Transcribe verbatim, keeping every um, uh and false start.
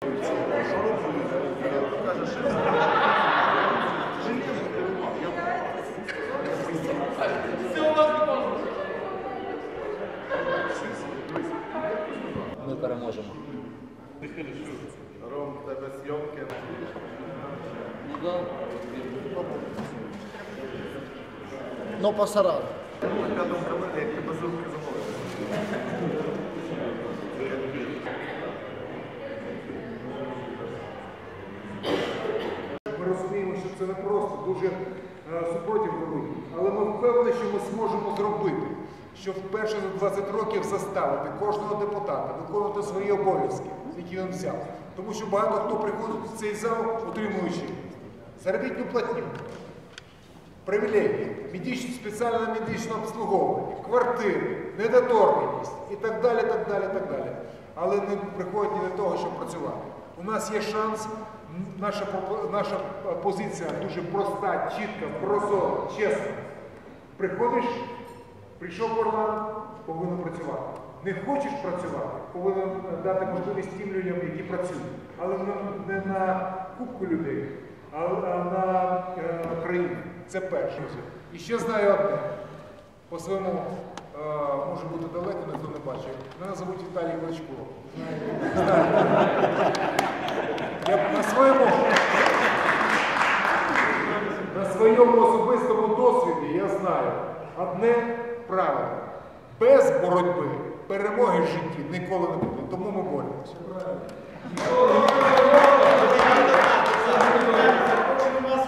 Ми переможемо. Ром, в тебе зйомки. No pasará. На п'ятому камері, як тебе зубки замовили. Ми розуміємо, що це не просто дуже супротив великий, але ми впевнені, що ми зможемо зробити, що вперше за двадцять років заставити кожного депутата виконувати свої обов'язки, які він взяв. Тому що багато хто приходить в цей зал, отримуючи заробітну платню, привілегії, медичне, спеціальне медичне обслуговування, квартири, недоторканність і так далі, так далі, так далі. Але не приходять ні до того, щоб працювати. У нас є шанс, наша, наша позиція дуже проста, чітка, прозора, чесна. Приходиш, прийшов в парламент, повинен працювати. Не хочеш працювати, повинен дати можливість тим людям, які працюють. Але не на кубку людей, а на країну. Це перше. І ще знаю одне. По своєму, може бути далеко, ніхто не бачив. Мене звуть Віталій Кличко. Я на своєму, на своєму особистому досвіді я знаю одне правило. Без боротьби перемоги в житті ніколи не буде. Тому ми боремося.